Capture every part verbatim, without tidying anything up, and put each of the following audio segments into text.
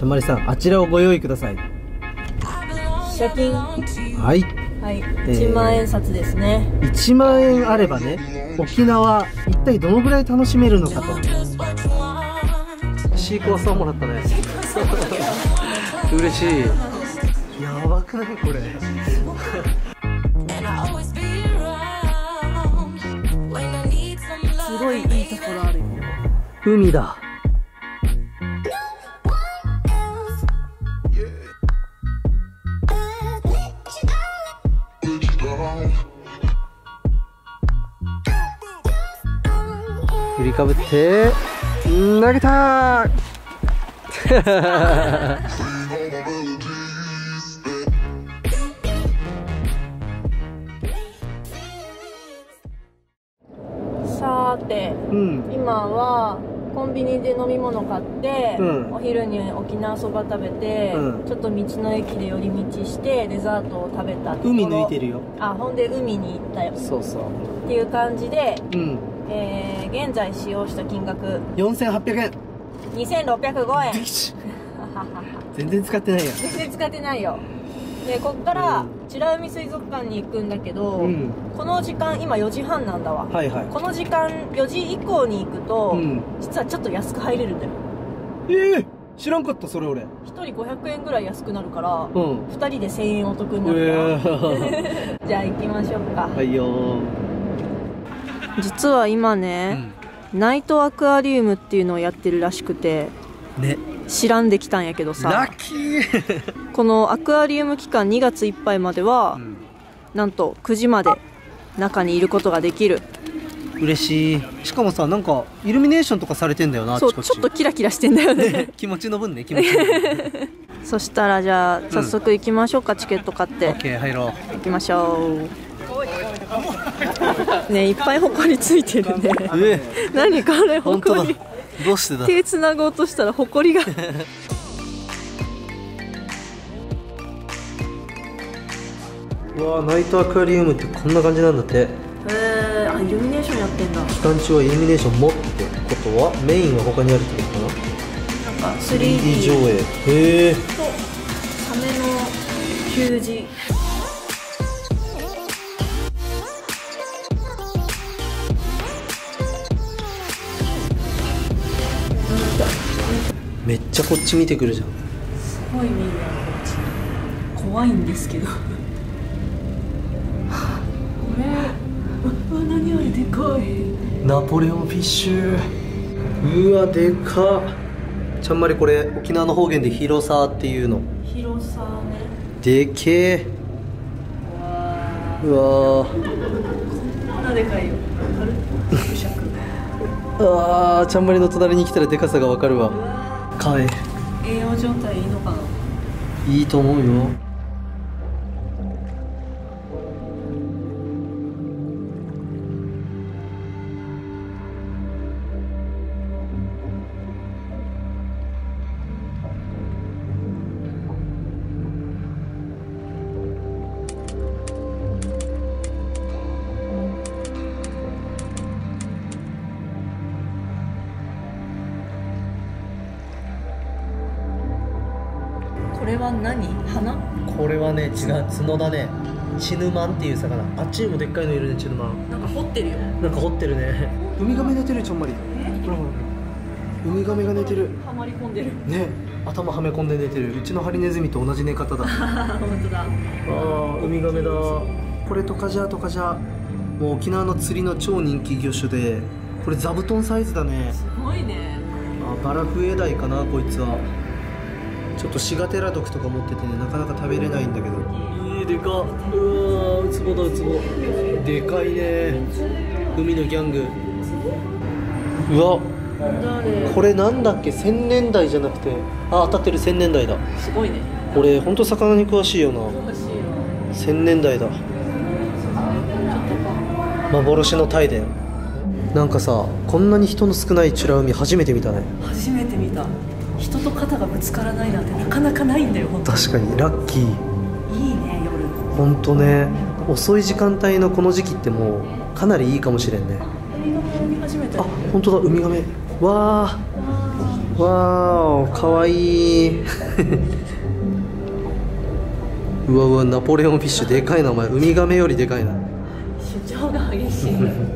ちゃんまりさん、あちらをご用意ください。 借金。 はい。 はい、いちまんえん札ですね。 いちまんえんあればね、沖縄一体どのぐらい楽しめるのかと。シークワーサーもらったね。嬉しい。やばくないこれ。 すごいいいところあるよ。 海だ。振りかぶって投げたーさーて、うん、今はコンビニで飲み物買って、うん、お昼に沖縄そば食べて、うん、ちょっと道の駅で寄り道してデザートを食べたところ。 海抜いてるよ。 あ、ほんで海に行ったよ。 そうそうっていう感じで、 うん、 えー、現在使用した金額よんせんはっぴゃくえん、 にせんろっぴゃくごえん。 全然使ってないやん。 全然使ってないよ。でこっから美ら海水族館に行くんだけど、うん、この時間今よじはんなんだわ、はいはい、この時間よじ以降に行くと、うん、実はちょっと安く入れるんだよ。 ええー、知らんかったそれ俺。 ひとりごひゃくえんぐらい安くなるから、うん、ふたりでせんえんお得になるから、えー、じゃあ行きましょうか。 はいよー。 実は今ね、うん、ナイトアクアリウムっていうのをやってるらしくてね、知らんできたんやけどさ、 ラッキーこのアクアリウム期間にがついっぱいまでは、うん、なんとくじまで中にいることができる。 嬉しい。しかもさ、なんかイルミネーションとかされてんだよな。 そう、ちょっとキラキラしてんだよね。 ね、気持ちの分ね、気持ちの分そしたらじゃあ早速行きましょうか、うん、チケット買って。 オッケー、入ろう。 行きましょう。ね、いっぱいほこりついてるね。え何これ、ほこり。 どうしてだ。 手つなごうとしたらほこりがうわー、ナイトアクアリウムってこんな感じなんだって。へえー、あ、イルミネーションやってんだ。 期間中はイルミネーションもってことはメインは他にあるってことかな。 なんか スリーディー上映。へえ。とサメの給仕。 めっちゃこっち見てくるじゃん。 すごい見るやん、こっち。怖いんですけど。これ、うわ、何あれ、でかい。 ナポレオンフィッシュ。うわ、でかっ。ちゃんまりこれ沖縄の方言で広さっていうの。 広さね。 でけえ。うわー、 こんなでかいよ。 うわー、ちゃんまりの隣に来たらでかさがわかるわ。かわいい。 栄養状態いいのかな。 いいと思うよ。 これは何？花？ これはね、違う、角だね。チヌマンっていう魚。あっちにもでっかいのいるね、チヌマン。 なんか掘ってるよ。 なんか掘ってるね。ウミガメ寝てる、ちょんまり。ほらほら。ウミガメが寝てる。 はまり込んでる。 ね、頭はめ込んで寝てる。うちのハリネズミと同じ寝方だ。 本当だ。 ああ、ウミガメだ。これトカジャとかじゃ。もう沖縄の釣りの超人気魚種で、これ座布団サイズだね。 すごいね。 あ、バラフエダイかな、こいつは。ちょっとシガテラ毒とか持っててね、なかなか食べれないんだけど。えー、でかっ。うわー、ウツボだ、ウツボ。でかいね。海のギャング。うわ、これなんだっけ、千年代じゃなくて、あ、当たってる、千年代だ。 すごいね。 俺ほんと魚に詳しいよな。 詳しいよ。 千年代だ。幻のタイだよ。なんかさ、こんなに人の少ない美ら海初めて見たね。 初めて見た。人と肩がぶつからないなんてなかなかないんだよ。本当確かにラッキー。いいね、夜。 ほんとね、遅い時間帯のこの時期ってもうかなりいいかもしれんね。 ウミガメ見始めた。 あ、ほんとだ、ウミガメ。わーわわー、かわいい。うわうわ、ナポレオンフィッシュでかいな。お前ウミガメよりでかいな。 主張が激しい。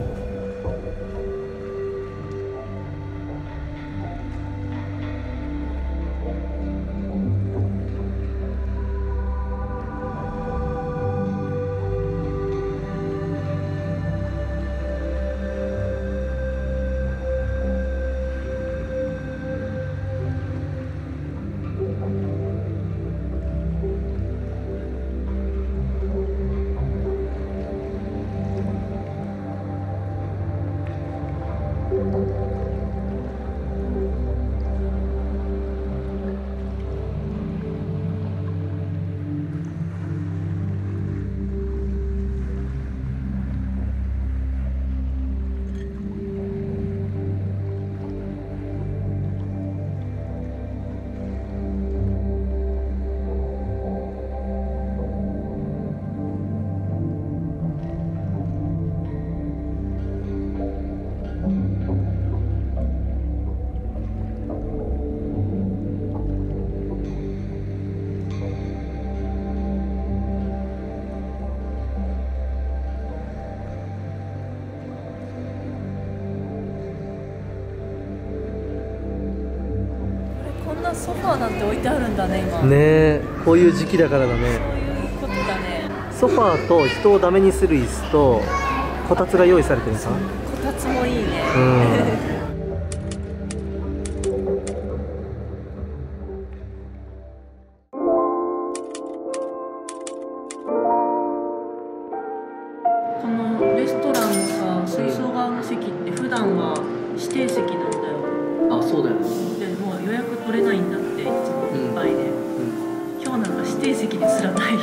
ソファーなんて置いてあるんだね今。 ねえ、こういう時期だからだね。 そういうことだね。 ソファーと人をダメにする椅子とこたつが用意されてるさ。こたつもいいね。 うん。 このレストランのさ、水槽側の席って普段は指定席なんだよ。 あ、そうだよね。 でもう予約取れないんだって、いつもいっぱいで、うんうん、今日なんか指定席ですらない。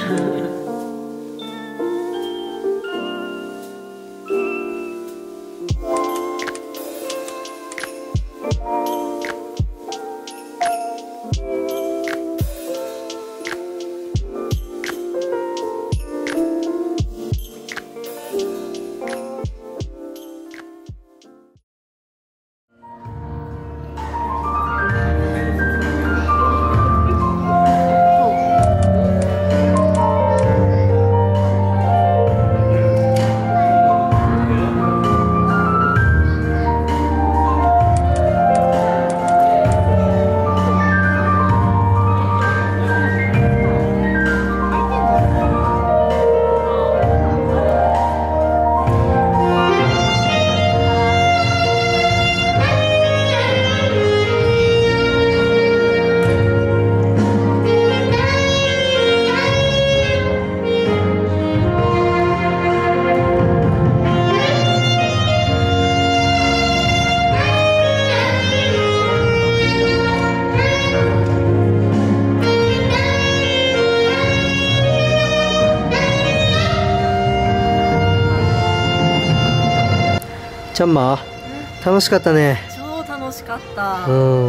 ちゃんま、楽しかったね。 超楽しかった、うん、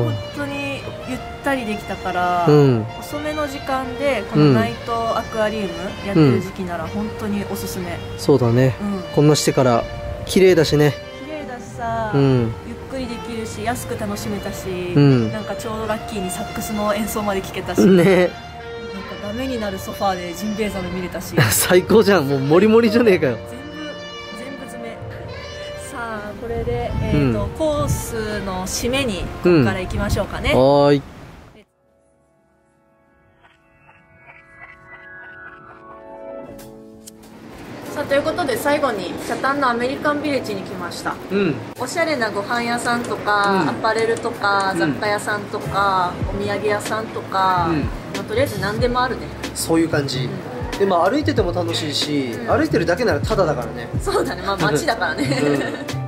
本当にゆったりできたから、うん、遅めの時間でこのナイトアクアリウムやってる時期なら本当におすすめ、 うん、そうだね、うん、こんなしてから綺麗だしね。 綺麗だしさ、うん、ゆっくりできるし安く楽しめたし、うん、なんかちょうどラッキーにサックスの演奏まで聴けたしね。なんかダメになるソファーでジンベエザメ見れたし最高じゃん。もうモリモリじゃねえかよ。 これで、えーとうん、コースの締めにここから行きましょうかね、うん、 はーい。 さあということで最後に北谷のアメリカンビレッジに来ました、うん、おしゃれなご飯屋さんとか、うん、アパレルとか雑貨屋さんとか、うん、お土産屋さんとか、うんまあ、とりあえず何でもあるね。 そういう感じ、うん、でまあ歩いてても楽しいし、うん、歩いてるだけならタダだからね。 そうだね、まあ街だからね、うん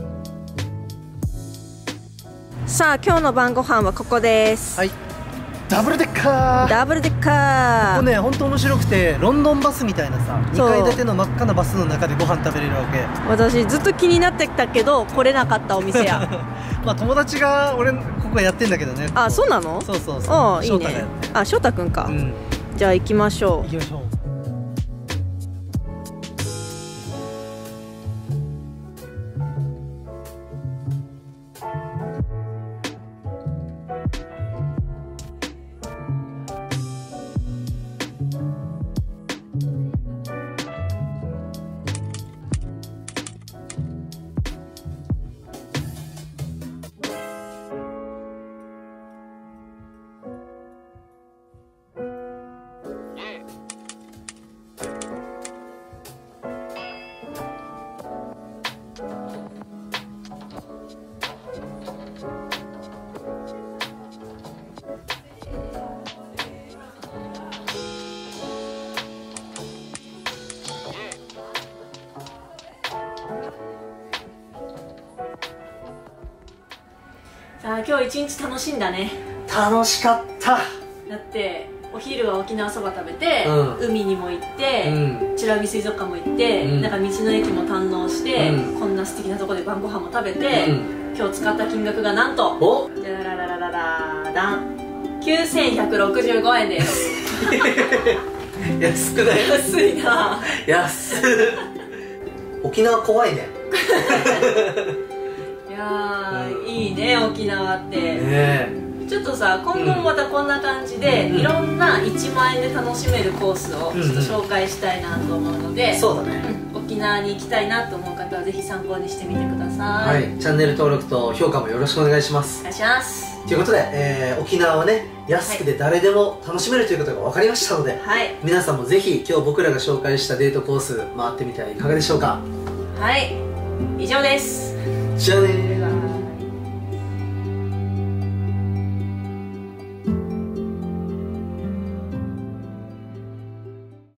さあ今日の晩ご飯はここです。 はい。 ダブルデッカーダブルデッカー。 ここね本当面白くて、ロンドンバスみたいなさにかい建ての真っ赤なバスの中でご飯食べれるわけ。 私ずっと気になってたけど来れなかったお店やまあ友達が俺ここやってんだけどね。 あ、そうなの？ そうそうそう。 ああ、いいね。あ、翔太くんか、うん、じゃあ行きましょう。 行きましょう。 さあ今日一日楽しんだね。 楽しかった。 だってお昼は沖縄そば食べて、うん、海にも行って、うん、美ら海水族館も行って、うん、なんか道の駅も堪能して、うん、こんな素敵なところで晩ご飯も食べて、うん、今日使った金額がなんとおじゃららららららんきゅうせんひゃくろくじゅうごえんです安くない？ 安いな。 安沖縄怖いねいやー、うん、いいね沖縄って、 ね、 ちょっとさ今後もまたこんな感じで、うん、いろんないちまんえんで楽しめるコースをちょっと紹介したいなと思うので、 うんうん、そうだね、 うん、沖縄に行きたいなと思う方はぜひ参考にしてみてください。 はい、チャンネル登録と評価もよろしくお願いします。 お願いします。 ということで、えー、沖縄はね安くて誰でも楽しめるということが分かりましたので、はい、皆さんもぜひ今日僕らが紹介したデートコース回ってみてはいかがでしょうか。 はい、以上です。 じゃあねー。